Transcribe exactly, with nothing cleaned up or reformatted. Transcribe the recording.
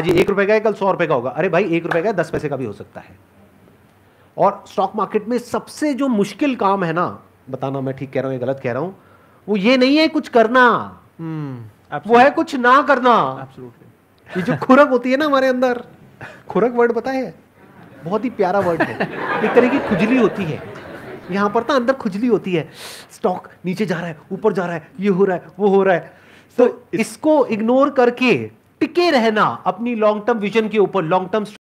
आज एक रुपए का है, कल सौ रुपए का होगा। अरे भाई एक रुपए का दस पैसे का भी हो सकता है। और स्टॉक मार्केट में सबसे जो मुश्किल काम है ना, बताना मैं ठीक कह रहा हूं या गलत कह रहा हूं, वो ये नहीं है कुछ करना, hmm, वो है कुछ ना करना। Absolutely. ये जो खुरक होती है ना हमारे अंदर, खुरक वर्ड पता है, बहुत ही प्यारा वर्ड है, एक तरह की खुजली होती है यहां पर, ना अंदर खुजली होती है, स्टॉक नीचे जा रहा है, ऊपर जा रहा है, ये हो रहा है, वो हो रहा है। तो इसको इग्नोर करके टिके रहना अपनी लॉन्ग टर्म विजन के ऊपर, लॉन्ग टर्म